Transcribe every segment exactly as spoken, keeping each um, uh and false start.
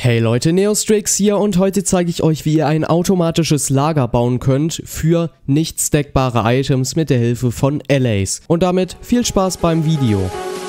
Hey Leute, Neostrix hier und heute zeige ich euch, wie ihr ein automatisches Lager bauen könnt für nicht stackbare Items mit der Hilfe von Allays. Und damit viel Spaß beim Video.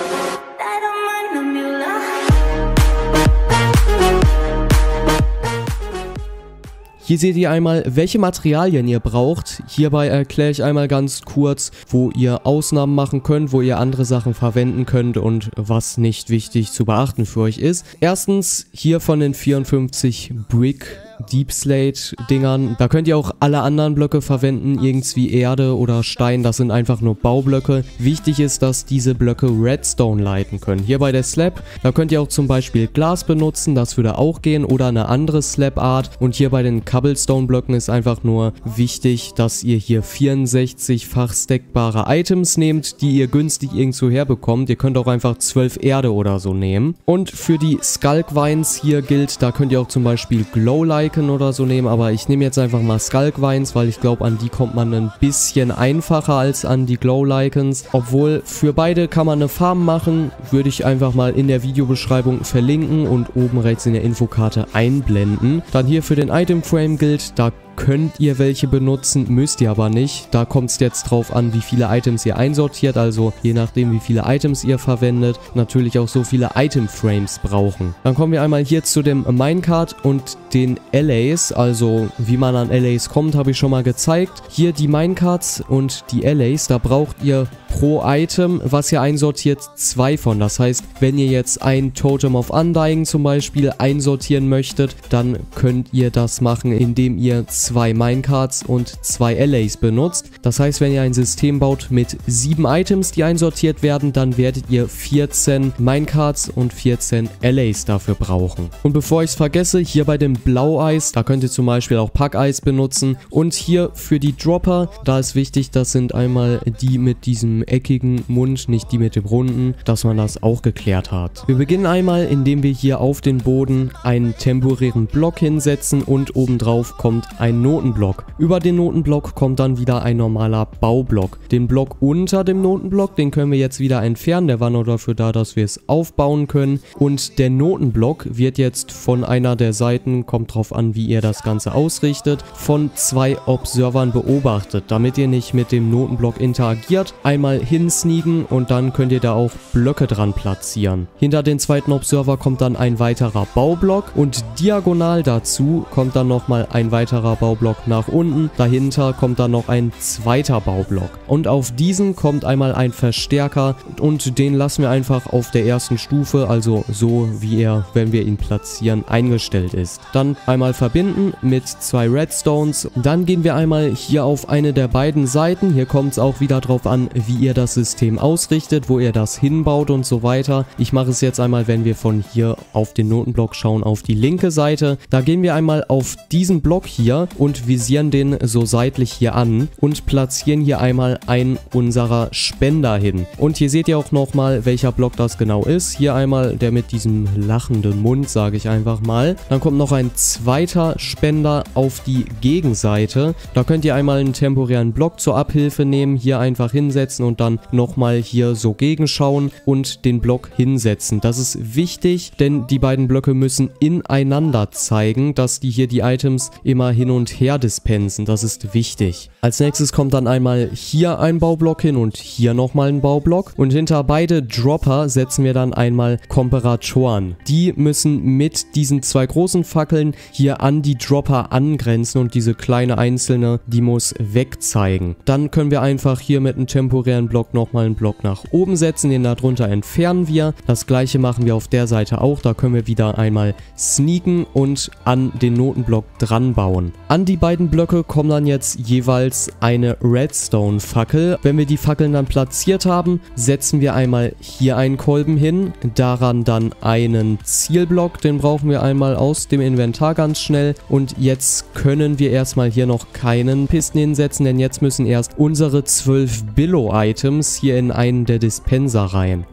Hier seht ihr einmal, welche Materialien ihr braucht. Hierbei erkläre ich einmal ganz kurz, wo ihr Ausnahmen machen könnt, wo ihr andere Sachen verwenden könnt und was nicht wichtig zu beachten für euch ist. Erstens, hier von den vierundfünfzig Brick Deep Slate Dingern, da könnt ihr auch alle anderen Blöcke verwenden, irgendwie Erde oder Stein, das sind einfach nur Baublöcke. Wichtig ist, dass diese Blöcke Redstone leiten können. Hier bei der Slab, da könnt ihr auch zum Beispiel Glas benutzen, das würde auch gehen, oder eine andere Slab Art. Und hier bei den Cobblestone Blöcken ist einfach nur wichtig, dass ihr hier vierundsechzig-fach stackbare Items nehmt, die ihr günstig irgendwo herbekommt. Ihr könnt auch einfach zwölf Erde oder so nehmen. Und für die Skulk Vines hier gilt, da könnt ihr auch zum Beispiel Glowlight oder so nehmen, aber ich nehme jetzt einfach mal Skulk Vines, weil ich glaube, an die kommt man ein bisschen einfacher als an die Glow-Licens. Obwohl, für beide kann man eine Farm machen, würde ich einfach mal in der Videobeschreibung verlinken und oben rechts in der Infokarte einblenden. Dann hier für den Item Frame gilt, da könnt ihr welche benutzen, müsst ihr aber nicht. Da kommt es jetzt drauf an, wie viele Items ihr einsortiert, also je nachdem, wie viele Items ihr verwendet, natürlich auch so viele Item Frames brauchen. Dann kommen wir einmal hier zu dem Minecart und den Allays, also wie man an Allays kommt, habe ich schon mal gezeigt. Hier die Minecarts und die Allays, da braucht ihr pro Item, was ihr einsortiert, zwei von. Das heißt, wenn ihr jetzt ein Totem of Undying zum Beispiel einsortieren möchtet, dann könnt ihr das machen, indem ihr zwei Minecarts und zwei Allays benutzt. Das heißt, wenn ihr ein System baut mit sieben Items, die einsortiert werden, dann werdet ihr vierzehn Minecarts und vierzehn Allays dafür brauchen. Und bevor ich es vergesse, hier bei dem Blaueis, da könnt ihr zum Beispiel auch Packeis benutzen. Und hier für die Dropper, da ist wichtig, das sind einmal die mit diesem eckigen Mund, nicht die mit dem runden, dass man das auch geklärt hat. Wir beginnen einmal, indem wir hier auf den Boden einen temporären Block hinsetzen und obendrauf kommt ein Notenblock. Über den Notenblock kommt dann wieder ein normaler Baublock. Den Block unter dem Notenblock, den können wir jetzt wieder entfernen, der war nur dafür da, dass wir es aufbauen können. Und der Notenblock wird jetzt von einer der Seiten, kommt drauf an, wie ihr das Ganze ausrichtet, von zwei Observern beobachtet, damit ihr nicht mit dem Notenblock interagiert. Einmal hinsneaken und dann könnt ihr da auch Blöcke dran platzieren. Hinter den zweiten Observer kommt dann ein weiterer Baublock und diagonal dazu kommt dann nochmal ein weiterer Baublock nach unten. Dahinter kommt dann noch ein zweiter Baublock. Und auf diesen kommt einmal ein Verstärker und den lassen wir einfach auf der ersten Stufe, also so wie er, wenn wir ihn platzieren, eingestellt ist. Dann einmal verbinden mit zwei Redstones. Dann gehen wir einmal hier auf eine der beiden Seiten. Hier kommt es auch wieder drauf an, wie ihr das System ausrichtet, wo ihr das hinbaut und so weiter. Ich mache es jetzt einmal, wenn wir von hier auf den Notenblock schauen, auf die linke Seite. Da gehen wir einmal auf diesen Block hier und visieren den so seitlich hier an und platzieren hier einmal einen unserer Spender hin. Und hier seht ihr auch nochmal, welcher Block das genau ist. Hier einmal der mit diesem lachenden Mund, sage ich einfach mal. Dann kommt noch ein zweiter Spender auf die Gegenseite. Da könnt ihr einmal einen temporären Block zur Abhilfe nehmen, hier einfach hinsetzen und dann nochmal hier so gegenschauen und den Block hinsetzen. Das ist wichtig, denn die beiden Blöcke müssen ineinander zeigen, dass die hier die Items immer hin und her dispensen. Das ist wichtig. Als nächstes kommt dann einmal hier ein Baublock hin und hier nochmal ein Baublock. Und hinter beide Dropper setzen wir dann einmal Komparatoren. Die müssen mit diesen zwei großen Fackeln hier an die Dropper angrenzen und diese kleine einzelne, die muss wegzeigen. Dann können wir einfach hier mit einem temporären Block nochmal einen Block nach oben setzen, den darunter entfernen wir. Das gleiche machen wir auf der Seite auch. Da können wir wieder einmal sneaken und an den Notenblock dran bauen. An die beiden Blöcke kommen dann jetzt jeweils eine Redstone-Fackel. Wenn wir die Fackeln dann platziert haben, setzen wir einmal hier einen Kolben hin, daran dann einen Zielblock, den brauchen wir einmal aus dem Inventar ganz schnell. Und jetzt können wir erstmal hier noch keinen Pisten hinsetzen, denn jetzt müssen erst unsere zwölf Billo-Items hier in einen der Dispenser rein.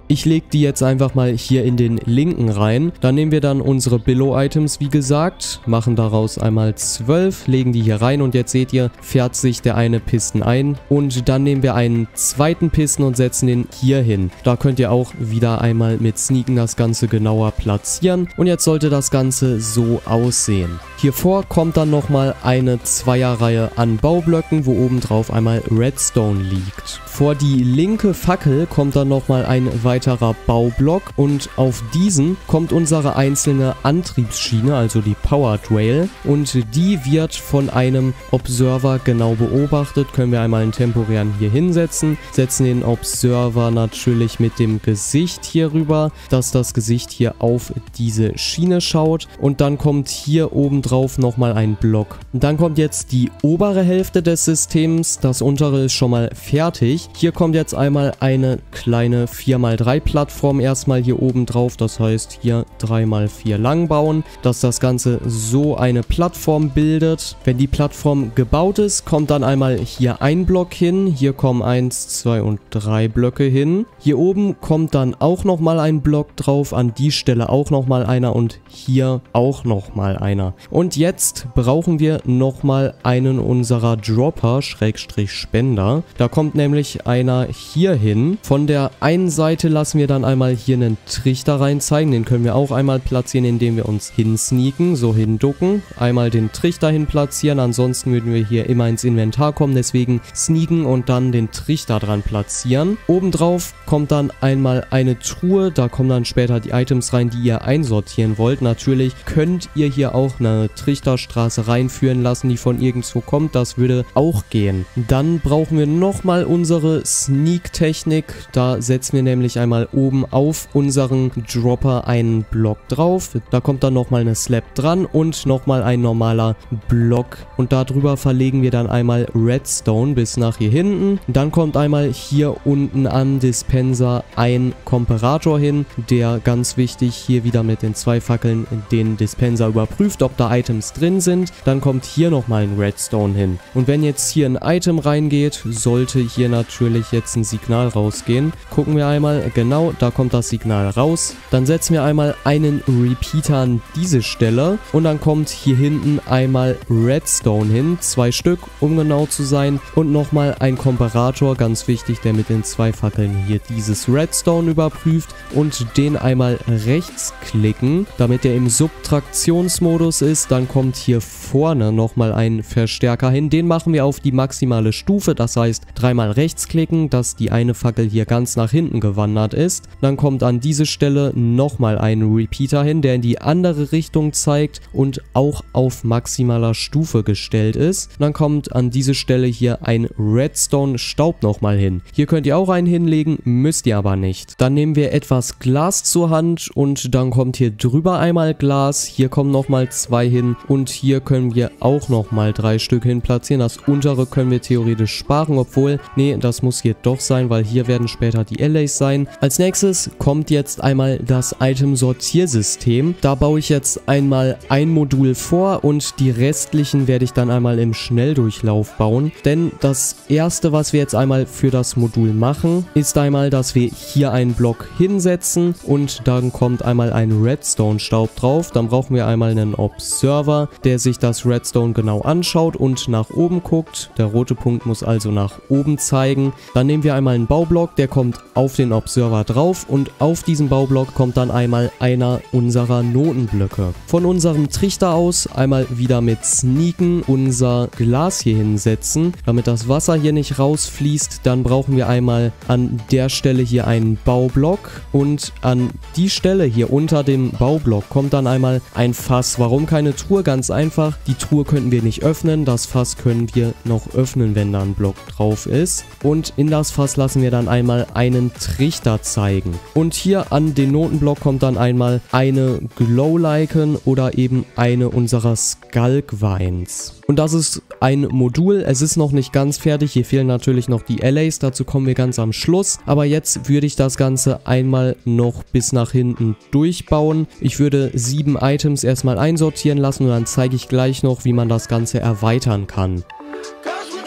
Ich lege die jetzt einfach mal hier in den linken rein. Dann nehmen wir dann unsere Below-Items, wie gesagt, machen daraus einmal zwölf, legen die hier rein und jetzt seht ihr, fährt sich der eine Piston ein. Und dann nehmen wir einen zweiten Piston und setzen den hier hin. Da könnt ihr auch wieder einmal mit Sneaken das Ganze genauer platzieren. Und jetzt sollte das Ganze so aussehen. Hiervor kommt dann nochmal eine Zweierreihe an Baublöcken, wo oben drauf einmal Redstone liegt. Vor die linke Fackel kommt dann nochmal ein weiterer Baublock und auf diesen kommt unsere einzelne Antriebsschiene, also die Powered Rail, und die wird von einem Observer genau beobachtet. Können wir einmal einen temporären hier hinsetzen, setzen den Observer natürlich mit dem Gesicht hier rüber, dass das Gesicht hier auf diese Schiene schaut, und dann kommt hier oben drauf nochmal ein Block. Dann kommt jetzt die obere Hälfte des Systems, das untere ist schon mal fertig. Hier kommt jetzt einmal eine kleine vier mal drei Plattform erstmal hier oben drauf, das heißt hier drei mal vier lang bauen, dass das Ganze so eine Plattform bildet. Wenn die Plattform gebaut ist, kommt dann einmal hier ein Block hin, hier kommen eins, zwei und drei Blöcke hin. Hier oben kommt dann auch nochmal ein Block drauf, an die Stelle auch nochmal einer und hier auch nochmal einer. Und jetzt brauchen wir nochmal einen unserer Dropper, Schrägstrich Spender. Da kommt nämlich einer hier hin. Von der einen Seite lassen wir dann einmal hier einen Trichter rein zeigen. Den können wir auch einmal platzieren, indem wir uns hinsneaken, so hinducken. Einmal den Trichter hin platzieren, ansonsten würden wir hier immer ins Inventar kommen. Deswegen sneaken und dann den Trichter dran platzieren. Obendrauf kommt dann einmal eine Truhe. Da kommen dann später die Items rein, die ihr einsortieren wollt. Natürlich könnt ihr hier auch eine Trichterstraße reinführen lassen, die von irgendwo kommt. Das würde auch gehen. Dann brauchen wir nochmal unsere Sneak-Technik. Da setzen wir nämlich einmal oben auf unseren Dropper einen Block drauf. Da kommt dann nochmal eine Slab dran und nochmal ein normaler Block. Und darüber verlegen wir dann einmal Redstone bis nach hier hinten. Dann kommt einmal hier unten am Dispenser ein Komparator hin, der ganz wichtig hier wieder mit den zwei Fackeln den Dispenser überprüft, ob da Items drin sind. Dann kommt hier nochmal ein Redstone hin. Und wenn jetzt hier ein Item reingeht, sollte hier natürlich jetzt ein Signal rausgehen. Gucken wir einmal, genau, da kommt das Signal raus. Dann setzen wir einmal einen Repeater an diese Stelle und dann kommt hier hinten einmal Redstone hin, zwei Stück, um genau zu sein, und nochmal ein Komparator, ganz wichtig, der mit den zwei Fackeln hier dieses Redstone überprüft und den einmal rechts klicken, damit er im Subtraktionsmodus ist. Dann kommt hier vorne nochmal ein Verstärker hin, den machen wir auf die maximale Stufe, das heißt dreimal rechts klicken, dass die eine Fackel hier ganz nach hinten gewandert ist. Dann kommt an diese Stelle nochmal ein Repeater hin, der in die andere Richtung zeigt und auch auf maximaler Stufe gestellt ist. Dann kommt an diese Stelle hier ein Redstone Staub nochmal hin. Hier könnt ihr auch einen hinlegen, müsst ihr aber nicht. Dann nehmen wir etwas Glas zur Hand und dann kommt hier drüber einmal Glas. Hier kommen nochmal zwei hin und hier können wir auch nochmal drei Stück hin platzieren. Das untere können wir theoretisch sparen, obwohl, nee, das muss hier doch sein, weil hier werden später die L As sein. Als nächstes kommt jetzt einmal das Item-Sortiersystem. Da baue ich jetzt einmal ein Modul vor und die restlichen werde ich dann einmal im Schnelldurchlauf bauen. Denn das erste, was wir jetzt einmal für das Modul machen, ist einmal, dass wir hier einen Block hinsetzen und dann kommt einmal ein Redstone-Staub drauf. Dann brauchen wir einmal einen Observer, der sich das Redstone genau anschaut und nach oben guckt. Der rote Punkt muss also nach oben zeigen. Dann nehmen wir einmal einen Baublock, der kommt auf den Observer drauf und auf diesen Baublock kommt dann einmal einer unserer Notenblöcke. Von unserem Trichter aus einmal wieder mit Sneaken unser Glas hier hinsetzen, damit das Wasser hier nicht rausfließt. Dann brauchen wir einmal an der Stelle hier einen Baublock und an die Stelle hier unter dem Baublock kommt dann einmal ein Fass. Warum keine Truhe? Ganz einfach, die Truhe könnten wir nicht öffnen, das Fass können wir noch öffnen, wenn da ein Block drauf ist. Und in das Fass lassen wir dann einmal einen Trichter zeigen. Und hier an den Notenblock kommt dann einmal eine Glow-Lichen oder eben eine unserer Skulk-Vines. Und das ist ein Modul, es ist noch nicht ganz fertig, hier fehlen natürlich noch die L As, dazu kommen wir ganz am Schluss. Aber jetzt würde ich das Ganze einmal noch bis nach hinten durchbauen. Ich würde sieben Items erstmal einsortieren lassen und dann zeige ich gleich noch, wie man das Ganze erweitern kann.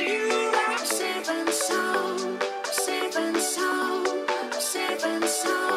So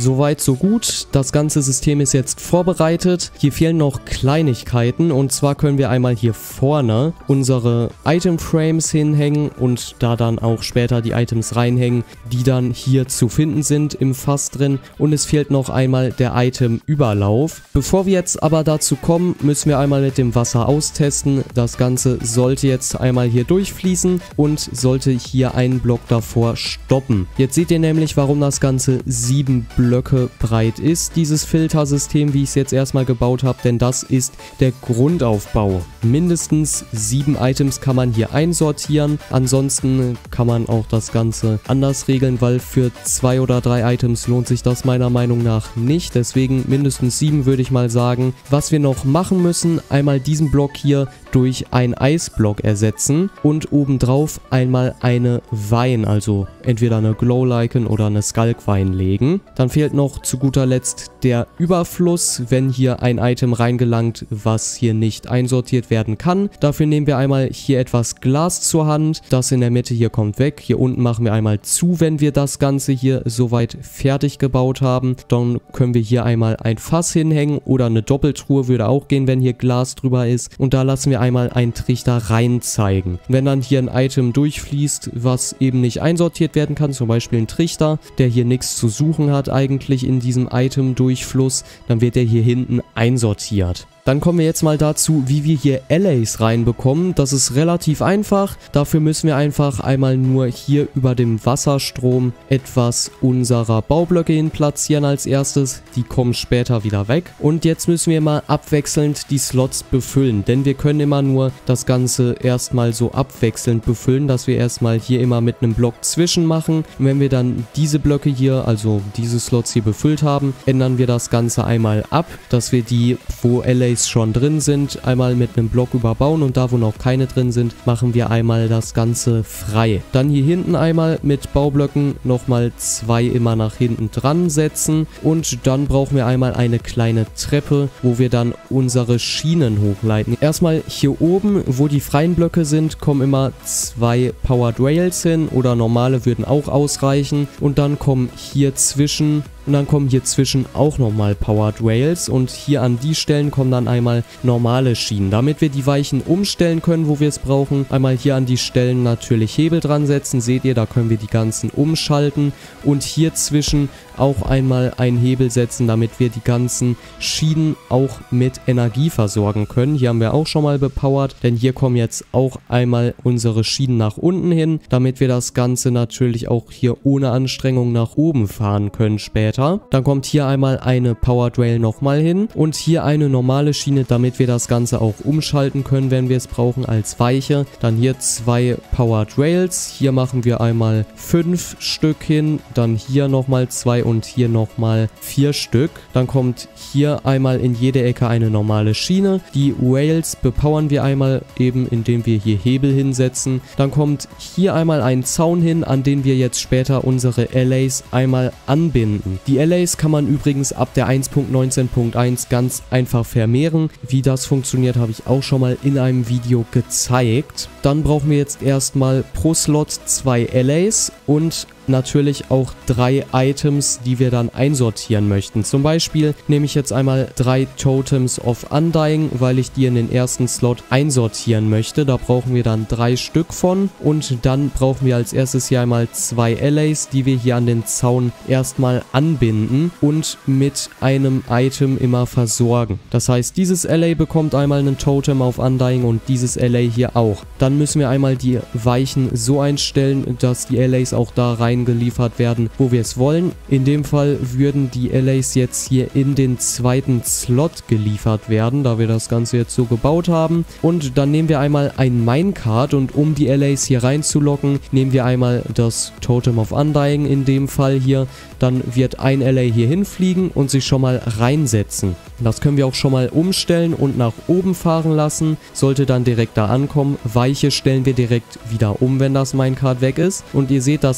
Soweit, so gut. Das ganze System ist jetzt vorbereitet. Hier fehlen noch Kleinigkeiten und zwar können wir einmal hier vorne unsere Item Frames hinhängen und da dann auch später die Items reinhängen, die dann hier zu finden sind im Fass drin, und es fehlt noch einmal der Item Überlauf. Bevor wir jetzt aber dazu kommen, müssen wir einmal mit dem Wasser austesten. Das Ganze sollte jetzt einmal hier durchfließen und sollte hier einen Block davor stoppen. Jetzt seht ihr nämlich, warum das Ganze sieben Blöcke breit ist, dieses Filtersystem, wie ich es jetzt erstmal gebaut habe, denn das ist der Grundaufbau. Mindestens sieben Items kann man hier einsortieren, ansonsten kann man auch das Ganze anders regeln, weil für zwei oder drei Items lohnt sich das meiner Meinung nach nicht, deswegen mindestens sieben würde ich mal sagen. Was wir noch machen müssen, einmal diesen Block hier durch einen Eisblock ersetzen und obendrauf einmal eine Vine, also entweder eine Glow-Lichen oder eine Skulk-Vine legen. Dann fehlt noch zu guter Letzt der Überfluss, wenn hier ein Item reingelangt, was hier nicht einsortiert werden kann. Dafür nehmen wir einmal hier etwas Glas zur Hand. Das in der Mitte hier kommt weg. Hier unten machen wir einmal zu, wenn wir das Ganze hier soweit fertig gebaut haben. Dann können wir hier einmal ein Fass hinhängen oder eine Doppeltruhe würde auch gehen, wenn hier Glas drüber ist. Und da lassen wir einmal einen Trichter rein zeigen. Wenn dann hier ein Item durchfließt, was eben nicht einsortiert werden kann, zum Beispiel ein Trichter, der hier nichts zu suchen hat eigentlich in diesem Item-Durchfluss, dann wird der hier hinten einsortiert. Dann kommen wir jetzt mal dazu, wie wir hier Alloys reinbekommen. Das ist relativ einfach. Dafür müssen wir einfach einmal nur hier über dem Wasserstrom etwas unserer Baublöcke hin platzieren als erstes. Die kommen später wieder weg. Und jetzt müssen wir mal abwechselnd die Slots befüllen, denn wir können immer nur das Ganze erstmal so abwechselnd befüllen, dass wir erstmal hier immer mit einem Block zwischen machen. Und wenn wir dann diese Blöcke hier, also diese Slots hier befüllt haben, ändern wir das Ganze einmal ab, dass wir die, wo Alloys schon drin sind, einmal mit einem Block überbauen und da, wo noch keine drin sind, machen wir einmal das Ganze frei. Dann hier hinten einmal mit Baublöcken nochmal zwei immer nach hinten dran setzen und dann brauchen wir einmal eine kleine Treppe, wo wir dann unsere Schienen hochleiten. Erstmal hier oben, wo die freien Blöcke sind, kommen immer zwei Powered Rails hin oder normale würden auch ausreichen und dann kommen hier zwischen Und dann kommen hier zwischen auch nochmal Powered Rails und hier an die Stellen kommen dann einmal normale Schienen. Damit wir die Weichen umstellen können, wo wir es brauchen, einmal hier an die Stellen natürlich Hebel dran setzen. Seht ihr, da können wir die ganzen umschalten und hier zwischen auch einmal einen Hebel setzen, damit wir die ganzen Schienen auch mit Energie versorgen können. Hier haben wir auch schon mal bepowert, denn hier kommen jetzt auch einmal unsere Schienen nach unten hin, damit wir das Ganze natürlich auch hier ohne Anstrengung nach oben fahren können später. Dann kommt hier einmal eine Powered Rail nochmal hin und hier eine normale Schiene, damit wir das Ganze auch umschalten können, wenn wir es brauchen, als Weiche. Dann hier zwei Powered Rails. Hier machen wir einmal fünf Stück hin, dann hier nochmal zwei und hier nochmal vier Stück. Dann kommt hier einmal in jede Ecke eine normale Schiene. Die Rails bepowern wir einmal eben, indem wir hier Hebel hinsetzen. Dann kommt hier einmal ein Zaun hin, an den wir jetzt später unsere Alloys einmal anbinden. Die Alloys kann man übrigens ab der eins Punkt neunzehn Punkt eins ganz einfach vermehren. Wie das funktioniert, habe ich auch schon mal in einem Video gezeigt. Dann brauchen wir jetzt erstmal pro Slot zwei Alloys und natürlich auch drei Items, die wir dann einsortieren möchten. Zum Beispiel nehme ich jetzt einmal drei Totems of Undying, weil ich die in den ersten Slot einsortieren möchte. Da brauchen wir dann drei Stück von und dann brauchen wir als erstes hier einmal zwei Alloys, die wir hier an den Zaun erstmal anbinden und mit einem Item immer versorgen. Das heißt, dieses Alloy bekommt einmal einen Totem of Undying und dieses Alloy hier auch. Dann müssen wir einmal die Weichen so einstellen, dass die Alloys auch da rein geliefert werden, wo wir es wollen. In dem Fall würden die Alloys jetzt hier in den zweiten Slot geliefert werden, da wir das Ganze jetzt so gebaut haben. Und dann nehmen wir einmal ein Minecart und um die Alloys hier reinzulocken, nehmen wir einmal das Totem of Undying in dem Fall hier. Dann wird ein Alloy hier hinfliegen und sich schon mal reinsetzen. Das können wir auch schon mal umstellen und nach oben fahren lassen. Sollte dann direkt da ankommen. Weiche stellen wir direkt wieder um, wenn das Minecart weg ist. Und ihr seht, das Alloy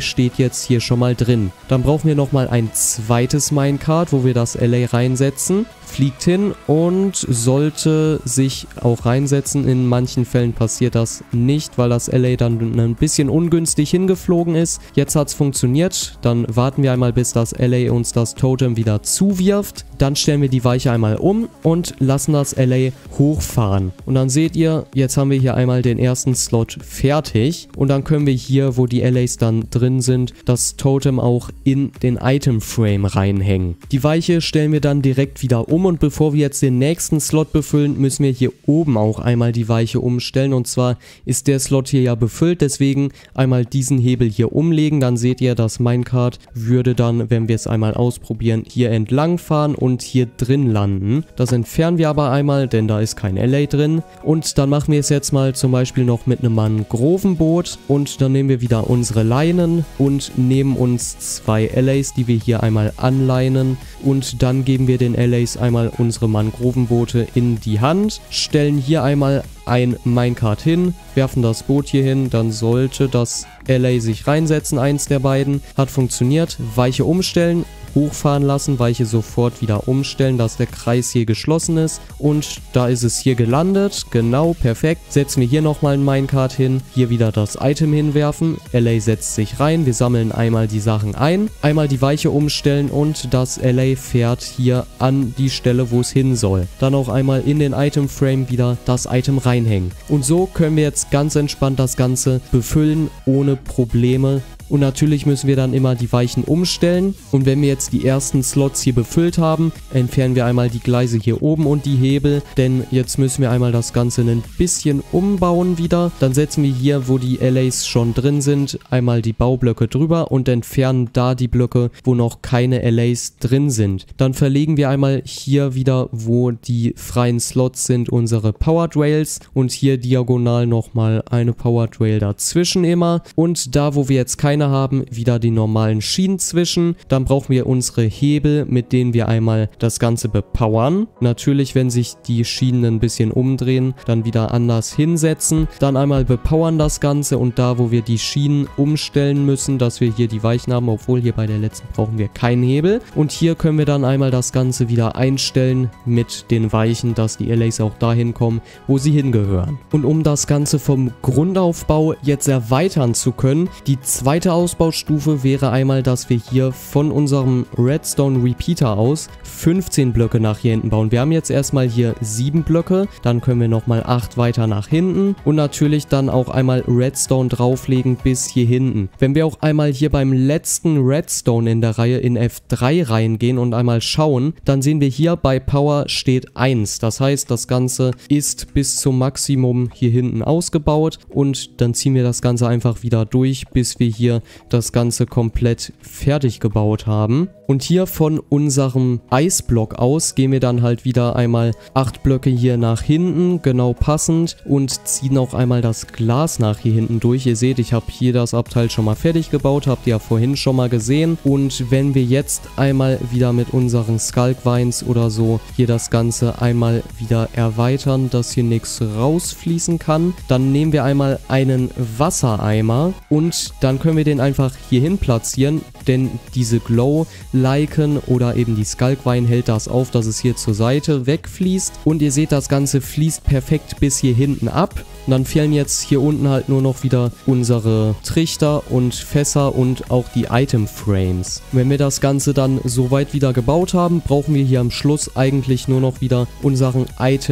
steht jetzt hier schon mal drin. Dann brauchen wir nochmal ein zweites Minecart, wo wir das L A reinsetzen. Fliegt hin und sollte sich auch reinsetzen. In manchen Fällen passiert das nicht, weil das L A dann ein bisschen ungünstig hingeflogen ist. Jetzt hat es funktioniert. Dann warten wir einmal, bis das L A uns das Totem wieder zuwirft. Dann stellen wir die Weiche einmal um und lassen das L A hochfahren. Und dann seht ihr, jetzt haben wir hier einmal den ersten Slot fertig. Und dann können wir hier, wo die L As dann drin sind, das Totem auch in den Item Frame reinhängen. Die Weiche stellen wir dann direkt wieder um. Und bevor wir jetzt den nächsten Slot befüllen, müssen wir hier oben auch einmal die Weiche umstellen. Und zwar ist der Slot hier ja befüllt, deswegen einmal diesen Hebel hier umlegen. Dann seht ihr, das Minecart würde dann, wenn wir es einmal ausprobieren, hier entlang fahren und hier drin landen. Das entfernen wir aber einmal, denn da ist kein L A drin. Und dann machen wir es jetzt mal zum Beispiel noch mit einem Mangrovenboot. Und dann nehmen wir wieder unsere Leinen und nehmen uns zwei L As, die wir hier einmal anleinen. Und dann geben wir den L As einmal unsere Mangrovenboote in die Hand, stellen hier einmal ein Minecart hin, werfen das Boot hier hin, dann sollte das L A sich reinsetzen, eins der beiden. Hat funktioniert. Weiche umstellen, hochfahren lassen, Weiche sofort wieder umstellen, dass der Kreis hier geschlossen ist. Und da ist es hier gelandet. Genau, perfekt. Setzen wir hier nochmal ein Minecart hin, hier wieder das Item hinwerfen. L A setzt sich rein, wir sammeln einmal die Sachen ein, einmal die Weiche umstellen und das L A fährt hier an die Stelle, wo es hin soll. Dann auch einmal in den Item Frame wieder das Item reinhängen. Und so können wir jetzt ganz entspannt das Ganze befüllen, ohne Probleme. Und natürlich müssen wir dann immer die Weichen umstellen. Und wenn wir jetzt die ersten Slots hier befüllt haben, entfernen wir einmal die Gleise hier oben und die Hebel. Denn jetzt müssen wir einmal das Ganze ein bisschen umbauen wieder. Dann setzen wir hier, wo die L As schon drin sind, einmal die Baublöcke drüber und entfernen da die Blöcke, wo noch keine L As drin sind. Dann verlegen wir einmal hier wieder, wo die freien Slots sind, unsere Powered Rails. Und hier diagonal nochmal eine Powered Rail dazwischen immer. Und da, wo wir jetzt keine haben, wieder die normalen Schienen zwischen. Dann brauchen wir unsere Hebel, mit denen wir einmal das Ganze bepowern. Natürlich, wenn sich die Schienen ein bisschen umdrehen, dann wieder anders hinsetzen. Dann einmal bepowern das Ganze und da, wo wir die Schienen umstellen müssen, dass wir hier die Weichen haben, obwohl hier bei der letzten brauchen wir keinen Hebel. Und hier können wir dann einmal das Ganze wieder einstellen mit den Weichen, dass die L As auch dahin kommen, wo sie hingehören. Und um das Ganze vom Grundaufbau jetzt erweitern zu können, die zweite Ausbaustufe wäre einmal, dass wir hier von unserem Redstone Repeater aus fünfzehn Blöcke nach hier hinten bauen. Wir haben jetzt erstmal hier sieben Blöcke, dann können wir nochmal acht weiter nach hinten und natürlich dann auch einmal Redstone drauflegen bis hier hinten. Wenn wir auch einmal hier beim letzten Redstone in der Reihe in F drei reingehen und einmal schauen, dann sehen wir hier bei Power steht eins. Das heißt, das Ganze ist bis zum Maximum hier hinten ausgebaut und dann ziehen wir das Ganze einfach wieder durch, bis wir hier das Ganze komplett fertig gebaut haben. Und hier von unserem Eisblock aus gehen wir dann halt wieder einmal acht Blöcke hier nach hinten, genau passend, und ziehen auch einmal das Glas nach hier hinten durch. Ihr seht, ich habe hier das Abteil schon mal fertig gebaut, habt ihr ja vorhin schon mal gesehen. Und wenn wir jetzt einmal wieder mit unseren Skulk-Vines oder so hier das Ganze einmal wieder erweitern, dass hier nichts rausfließen kann, dann nehmen wir einmal einen Wassereimer und dann können wir den einfach hierhin platzieren, denn diese Glow-Liken oder eben die Skulk-Vine hält das auf, dass es hier zur Seite wegfließt. Und ihr seht, das Ganze fließt perfekt bis hier hinten ab. Und dann fehlen jetzt hier unten halt nur noch wieder unsere Trichter und Fässer und auch die Item-Frames. Wenn wir das Ganze dann soweit wieder gebaut haben, brauchen wir hier am Schluss eigentlich nur noch wieder unseren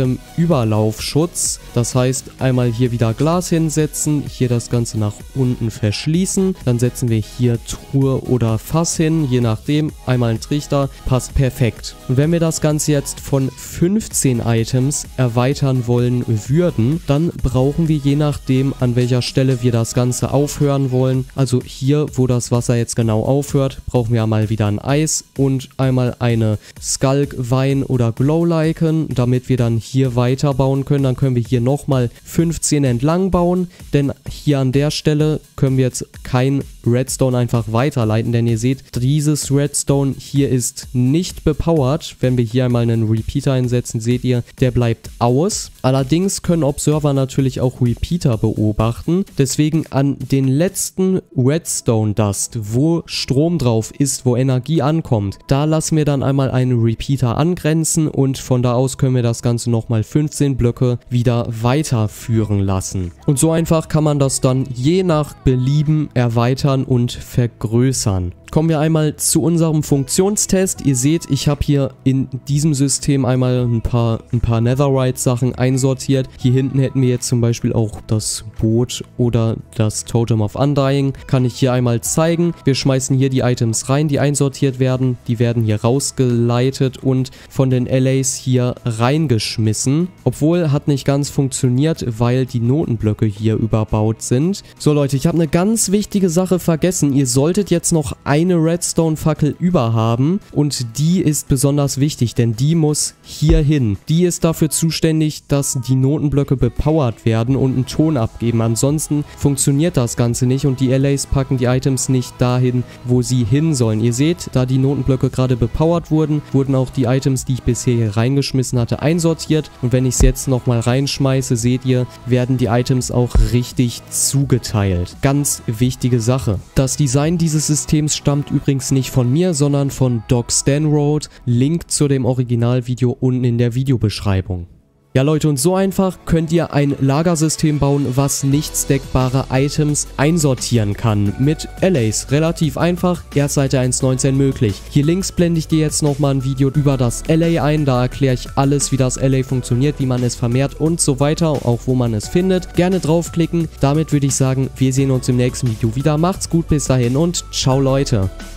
Item-Überlaufschutz. Das heißt, einmal hier wieder Glas hinsetzen, hier das Ganze nach unten verschließen. Dann setzen wir hier Truhe oder Fass hin, je nachdem. Einmal ein Trichter, passt perfekt. Und wenn wir das Ganze jetzt von fünfzehn Items erweitern wollen würden, dann brauchen wir je nachdem, an welcher Stelle wir das Ganze aufhören wollen. Also hier, wo das Wasser jetzt genau aufhört, brauchen wir einmal wieder ein Eis und einmal eine Skulk-Vine oder Glow-Liken, damit wir dann hier weiterbauen können. Dann können wir hier nochmal fünfzehn entlang bauen, denn hier an der Stelle können wir jetzt kein Redstone einfach weiterleiten, denn ihr seht, dieses Redstone hier ist nicht bepowert. Wenn wir hier einmal einen Repeater einsetzen, seht ihr, der bleibt aus. Allerdings können Observer natürlich auch Repeater beobachten. Deswegen an den letzten Redstone Dust, wo Strom drauf ist, wo Energie ankommt, da lassen wir dann einmal einen Repeater angrenzen und von da aus können wir das Ganze nochmal fünfzehn Blöcke wieder weiterführen lassen. Und so einfach kann man das dann je nach Belieben erweitern und vergrößern. Kommen wir einmal zu unserem Funktionstest. Ihr seht, ich habe hier in diesem System einmal ein paar, ein paar Netherite-Sachen einsortiert. Hier hinten hätten wir jetzt zum Beispiel auch das Boot oder das Totem of Undying. Kann ich hier einmal zeigen. Wir schmeißen hier die Items rein, die einsortiert werden. Die werden hier rausgeleitet und von den L As hier reingeschmissen. Obwohl, hat nicht ganz funktioniert, weil die Notenblöcke hier überbaut sind. So Leute, ich habe eine ganz wichtige Sache vergessen. Ihr solltet jetzt noch ein eine Redstone-Fackel über haben und die ist besonders wichtig, denn die muss hier hin. Die ist dafür zuständig, dass die Notenblöcke bepowert werden und einen Ton abgeben. Ansonsten funktioniert das Ganze nicht und die L As packen die Items nicht dahin, wo sie hin sollen. Ihr seht, da die Notenblöcke gerade bepowert wurden, wurden auch die Items, die ich bisher hier reingeschmissen hatte, einsortiert. Und wenn ich es jetzt nochmal reinschmeiße, seht ihr, werden die Items auch richtig zugeteilt. Ganz wichtige Sache. Das Design dieses Systems stammt übrigens nicht von mir, sondern von Doc Stanroad. Link zu dem Originalvideo unten in der Videobeschreibung. Ja Leute, und so einfach könnt ihr ein Lagersystem bauen, was nicht stackbare Items einsortieren kann. Mit L As. Relativ einfach, erst seit der eins Punkt neunzehn möglich. Hier links blende ich dir jetzt nochmal ein Video über das L A ein. Da erkläre ich alles, wie das L A funktioniert, wie man es vermehrt und so weiter, auch wo man es findet. Gerne draufklicken. Damit würde ich sagen, wir sehen uns im nächsten Video wieder. Macht's gut, bis dahin und ciao Leute.